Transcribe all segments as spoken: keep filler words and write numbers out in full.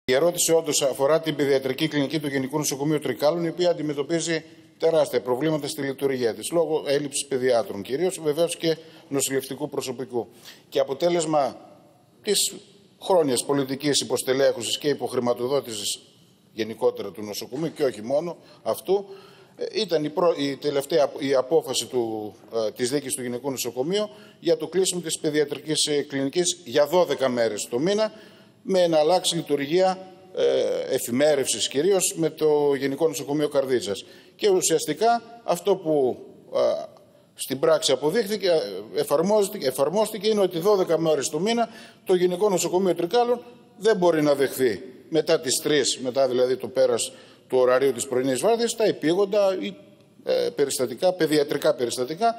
Η ερώτηση όντως αφορά την παιδιατρική κλινική του Γενικού Νοσοκομείου Τρικάλων, η οποία αντιμετωπίζει τεράστια προβλήματα στη λειτουργία της, λόγω έλλειψης παιδιάτρων κυρίως, βεβαίως και νοσηλευτικού προσωπικού. Και αποτέλεσμα της χρόνιας πολιτικής υποστελέχωσης και υποχρηματοδότησης γενικότερα του νοσοκομείου και όχι μόνο αυτού, ήταν η, προ... η τελευταία η απόφαση του, ε, της δίκης του Γενικού Νοσοκομείου για το κλείσιμο της παιδιατρικής κλινικής για δώδεκα μέρες το μήνα, με να αλλάξει λειτουργία ε, εφημέρευσης κυρίως με το Γενικό Νοσοκομείο Καρδίτσας. Και ουσιαστικά αυτό που ε, στην πράξη αποδείχθηκε, εφαρμόστηκε, εφαρμόστηκε είναι ότι δώδεκα μέρες το μήνα το Γενικό Νοσοκομείο Τρικάλων δεν μπορεί να δεχθεί μετά τις τρεις, μετά δηλαδή το πέρας του ωραρίου της πρωινής βάρδιας, τα επίγοντα ή ε, περιστατικά, παιδιατρικά περιστατικά,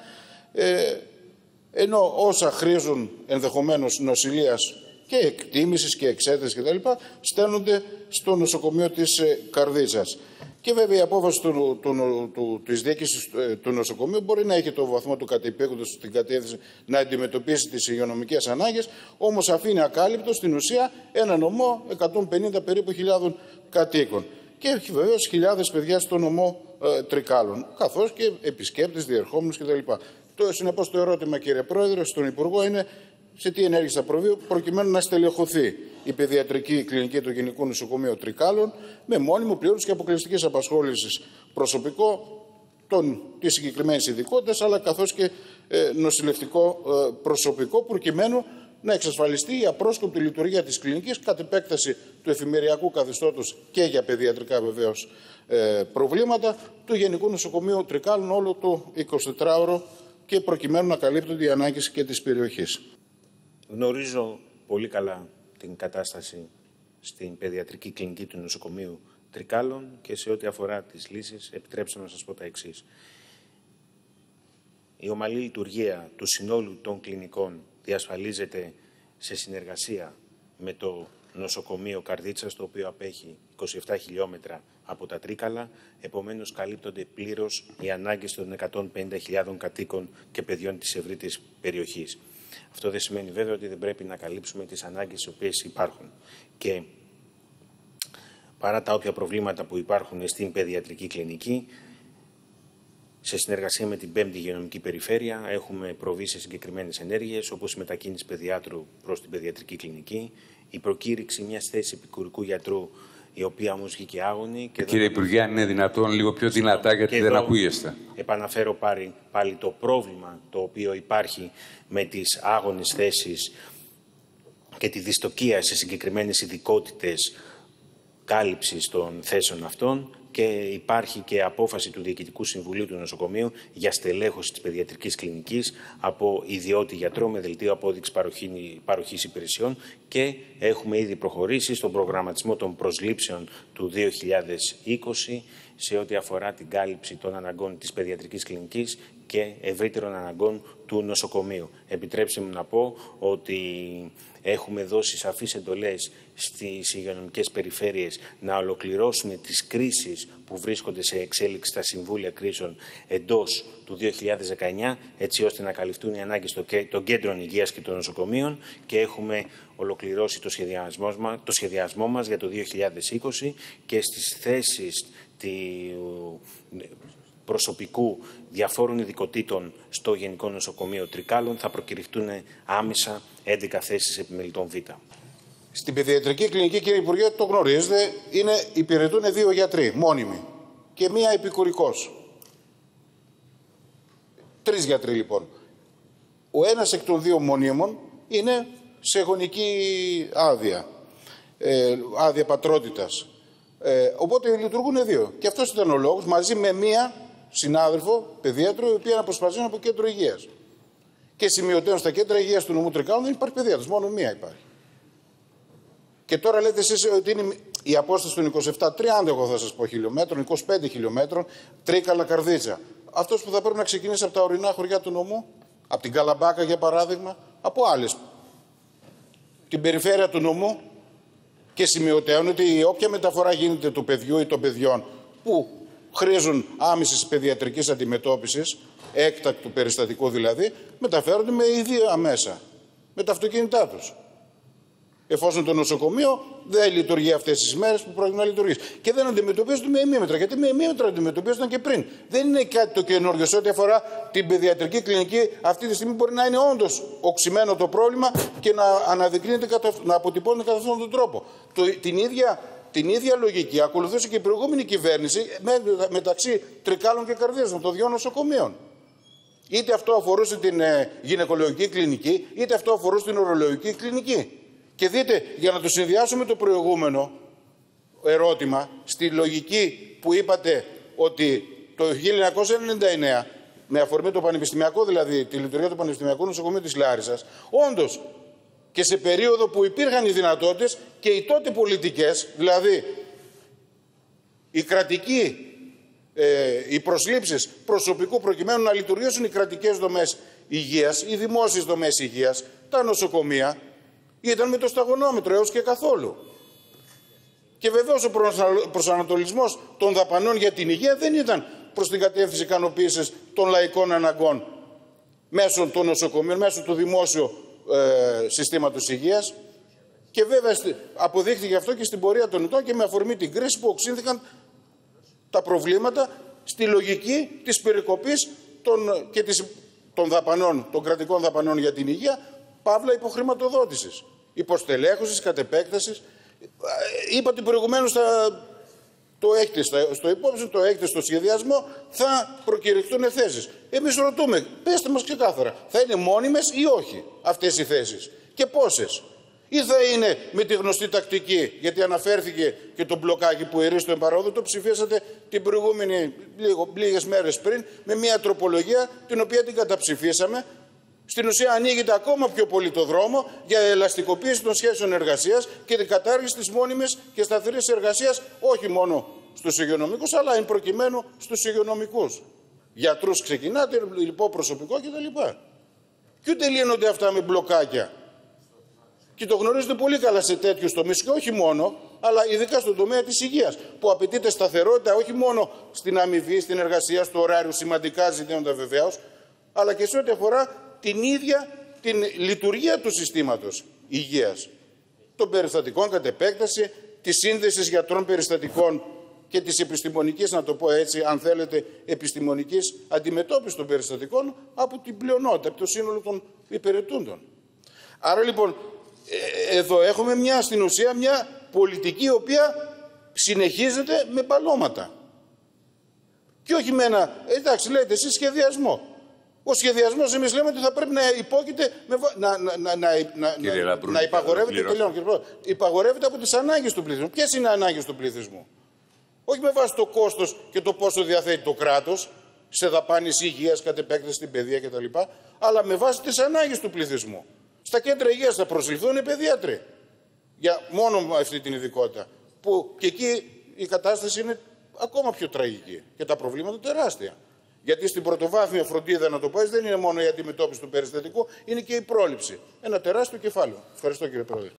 ε, ενώ όσα χρήζουν ενδεχομένως νοσηλείας και εκτίμησης και εξέτασης κτλ. Στέλνονται στο νοσοκομείο της ε, Καρδίτσας. Και βέβαια η απόφαση του, του, του, του, της διοίκησης ε, του νοσοκομείου μπορεί να έχει το βαθμό του κατεπήγοντος στην κατεύθυνση να αντιμετωπίσει τις υγειονομικές ανάγκες, όμως αφήνει ακάλυπτο στην ουσία ένα νομό εκατόν πενήντα περίπου χιλιάδων κατοίκων. Και έχει βεβαίως χιλιάδες παιδιά στο νομό ε, Τρικάλων, καθώς και επισκέπτες, διερχόμενους κτλ. Το, συνεπώς το ερώτημα, κύριε Πρόεδρε, στον Υπουργό είναι σε τι ενέργειες θα προβεί προκειμένου να στελεχωθεί η παιδιατρική κλινική του Γενικού Νοσοκομείου Τρικάλων με μόνιμο, πλήρους και αποκλειστικής απασχόλησης προσωπικό των, της συγκεκριμένης ειδικότητας, αλλά καθώς και ε, νοσηλευτικό ε, προσωπικό, προκειμένου να εξασφαλιστεί η απρόσκοπτη λειτουργία της κλινικής κατ' επέκταση του εφημεριακού καθεστώτος και για παιδιατρικά βεβαίως ε, προβλήματα του Γενικού Νοσοκομείου Τρικάλων όλο το εικοσιτετράωρο και προκειμένου να καλύπτονται οι ανάγκες και της περιοχής. Γνωρίζω πολύ καλά την κατάσταση στην παιδιατρική κλινική του νοσοκομείου Τρικάλων και σε ό,τι αφορά τις λύσεις, επιτρέψτε να σας πω τα εξής. Η ομαλή λειτουργία του συνόλου των κλινικών διασφαλίζεται σε συνεργασία με το νοσοκομείο Καρδίτσας, το οποίο απέχει είκοσι επτά χιλιόμετρα από τα Τρίκαλα, επομένως καλύπτονται πλήρως οι ανάγκες των εκατόν πενήντα χιλιάδων κατοίκων και παιδιών της ευρύτερης περιοχής. Αυτό δεν σημαίνει βέβαια ότι δεν πρέπει να καλύψουμε τις ανάγκες οι οποίες υπάρχουν. Και παρά τα όποια προβλήματα που υπάρχουν στην παιδιατρική κλινική, σε συνεργασία με την πέμπτη υγειονομική περιφέρεια έχουμε προβεί σε συγκεκριμένες ενέργειες, όπως η μετακίνηση παιδιάτρου προς την παιδιατρική κλινική, η προκήρυξη μιας θέσης επικουρικού γιατρού, η οποία όμως βγήκε άγωνη. Και Κύριε Υπουργέ, αν είναι δυνατόν λίγο πιο δυνατά, γιατί δεν ακούγεστε. Επαναφέρω πάλι, πάλι το πρόβλημα το οποίο υπάρχει με τις άγωνες θέσεις και τη δυστοκία σε συγκεκριμένες ειδικότητες κάλυψης των θέσεων αυτών, και υπάρχει και απόφαση του Διοικητικού Συμβουλίου του Νοσοκομείου για στελέχωση της παιδιατρικής κλινικής από ιδιώτη γιατρό με δελτίο απόδειξης παροχής υπηρεσιών, και έχουμε ήδη προχωρήσει στον προγραμματισμό των προσλήψεων του δύο χιλιάδες είκοσι σε ό,τι αφορά την κάλυψη των αναγκών της παιδιατρικής κλινικής και ευρύτερων αναγκών του νοσοκομείου. Επιτρέψτε μου να πω ότι έχουμε δώσει σαφείς εντολές στις υγειονομικές περιφέρειες να ολοκληρώσουν τις κρίσεις που βρίσκονται σε εξέλιξη στα Συμβούλια Κρίσεων εντός του δύο χιλιάδες δεκαεννιά, έτσι ώστε να καλυφθούν οι ανάγκες των κέντρων υγείας και των νοσοκομείων, και έχουμε ολοκληρώσει το σχεδιασμό μας, το σχεδιασμό μας για το δύο χιλιάδες είκοσι, και στις θέσεις του προσωπικού διαφόρων ειδικοτήτων στο Γενικό Νοσοκομείο Τρικάλων θα προκηρυχτούν άμεσα έντεκα θέσεις επιμελητών Β. Στην παιδιατρική κλινική, κύριε Υπουργέ, το γνωρίζετε, είναι, υπηρετούν δύο γιατροί μόνιμοι και μία επικουρικός. Τρεις γιατροί λοιπόν. Ο ένας εκ των δύο μονίμων είναι σε γονική άδεια, ε, άδεια πατρότητας. Ε, οπότε λειτουργούν δύο. Και αυτός ήταν ο λόγος, μαζί με μία συνάδελφο παιδίατρο, η οποία αποσπασίζουν από κέντρο υγείας. Και σημειωτέων στα κέντρα υγείας του νομού Τρικάλων δεν υπάρχει παιδίατρος, μόνο μία υπάρχει. Και τώρα λέτε εσείς ότι είναι η απόσταση των είκοσι επτά τριάντα, εγώ θα σας πω, χιλιόμετρων, είκοσι πέντε χιλιόμετρων, Τρίκαλα Καρδίτσα. Αυτός που θα πρέπει να ξεκινήσει από τα ορεινά χωριά του νομού, από την Καλαμπάκα για παράδειγμα, από άλλες, την περιφέρεια του νομού, και σημειωτέων ότι όποια μεταφορά γίνεται του παιδιού ή των παιδιών που χρήζουν άμεσης παιδιατρικής αντιμετώπισης, έκτακτου περιστατικού δηλαδή, μεταφέρονται με ίδια μέσα, με τα αυτοκίνητά τους. εφόσον το νοσοκομείο δεν λειτουργεί αυτές τις μέρες που πρόκειται να λειτουργήσει. Και δεν αντιμετωπίζονται με ημίμετρα, γιατί με ημίμετρα αντιμετωπίζονταν και πριν. Δεν είναι κάτι το καινούργιο. Σε ό,τι αφορά την παιδιατρική κλινική, αυτή τη στιγμή μπορεί να είναι όντως οξυμένο το πρόβλημα και να αναδεικνύεται, να αποτυπώνεται κατά αυτόν τον τρόπο. Το, την, ίδια, την ίδια λογική ακολουθούσε και η προηγούμενη κυβέρνηση με, μεταξύ Τρικάλων και Καρδίτσας, των δύο νοσοκομείων. Είτε αυτό αφορούσε την ε, γυναικολογική κλινική, είτε αυτό αφορούσε την ορολογική κλινική. Και δείτε, για να το συνδυάσουμε το προηγούμενο ερώτημα, στη λογική που είπατε ότι το χίλια εννιακόσια ενενήντα εννέα, με αφορμή το πανεπιστημιακό, δηλαδή τη λειτουργία του Πανεπιστημιακού Νοσοκομείου της Λάρισσας, όντως και σε περίοδο που υπήρχαν οι δυνατότητες και οι τότε πολιτικές, δηλαδή οι κρατικοί, ε, οι προσλήψεις προσωπικού προκειμένου να λειτουργήσουν οι κρατικές δομές υγείας, οι δημόσιες δομές υγείας, τα νοσοκομεία, ήταν με το σταγονόμετρο έως και καθόλου. Και βεβαίως ο προσανατολισμός των δαπανών για την υγεία δεν ήταν προς την κατεύθυνση ικανοποίησης των λαϊκών αναγκών μέσω των νοσοκομείων, μέσω του δημόσιου ε, συστήματος υγείας. Και βέβαια αποδείχθηκε αυτό και στην πορεία των ετών και με αφορμή την κρίση που οξύνθηκαν τα προβλήματα στη λογική της περικοπής των, και της, των δαπανών, των κρατικών δαπανών για την υγεία, παύλα υποχρηματοδότησης, υποστελέχωσης, κατ' επέκτασης. Είπατε προηγουμένως το έχετε στο υπόψη, το έχετε στο σχεδιασμό, θα προκηρυχθούν θέσεις. Εμείς ρωτούμε, πέστε μας ξεκάθαρα, θα είναι μόνιμες ή όχι αυτές οι θέσεις και πόσες? Ή θα είναι με τη γνωστή τακτική, γιατί αναφέρθηκε και το μπλοκάκι που ερίστο εμπαρόδο, το ψηφίσατε την προηγούμενη λίγο, λίγες μέρες πριν, με μια τροπολογία την οποία την καταψηφίσαμε. Στην ουσία ανοίγεται ακόμα πιο πολύ το δρόμο για ελαστικοποίηση των σχέσεων εργασίας και την κατάργηση της μόνιμης και σταθερής εργασίας, όχι μόνο στους υγειονομικούς, αλλά εν προκειμένου στους υγειονομικούς. Γιατρούς ξεκινάτε, λοιπόν προσωπικό κτλ. Και ούτε λύνονται αυτά με μπλοκάκια. Και το γνωρίζετε πολύ καλά σε τέτοιους τομείς και όχι μόνο, αλλά ειδικά στον τομέα της υγείας, που απαιτείται σταθερότητα όχι μόνο στην αμοιβή, στην εργασία, στο ωράριο, σημαντικά ζητήματα βεβαίως, αλλά και σε ό,τι αφορά την ίδια την λειτουργία του συστήματος υγείας, των περιστατικών κατ' επέκταση, της σύνδεσης γιατρών περιστατικών και της επιστημονικής, να το πω έτσι, αν θέλετε, επιστημονικής αντιμετώπισης των περιστατικών από την πλειονότητα, από το σύνολο των υπηρετούντων. Άρα λοιπόν, ε, εδώ έχουμε μια, στην ουσία μια πολιτική η οποία συνεχίζεται με μπαλώματα. Και όχι με ένα, εντάξει λέτε εσείς σχεδιασμό. Ο σχεδιασμός, εμείς λέμε ότι θα πρέπει να υπόκειται, με, να, να, να, να, να, Λαμπρού, να υπαγορεύεται, τελειώνω, κύριε Πρόεδρε, υπαγορεύεται από τις ανάγκες του πληθυσμού. Ποιες είναι οι ανάγκες του πληθυσμού? Όχι με βάση το κόστος και το πόσο διαθέτει το κράτος σε δαπάνες υγείας, κατ' επέκταση στην παιδεία κτλ. Αλλά με βάση τις ανάγκες του πληθυσμού. Στα κέντρα υγείας θα προσληφθούν οι παιδίατροι. Για μόνο αυτή την ειδικότητα. Που και εκεί η κατάσταση είναι ακόμα πιο τραγική και τα προβλήματα τεράστια. Γιατί στην πρωτοβάθμια φροντίδα, να το πω έτσι, δεν είναι μόνο η αντιμετώπιση του περιστατικού, είναι και η πρόληψη. Ένα τεράστιο κεφάλαιο. Ευχαριστώ, κύριε Πρόεδρε.